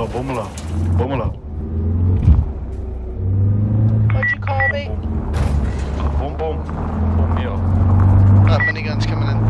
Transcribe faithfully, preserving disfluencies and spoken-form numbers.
Bummler, bummler, bummler. What'd you call me? Boom, boom. Boom, here. That minigun's coming in.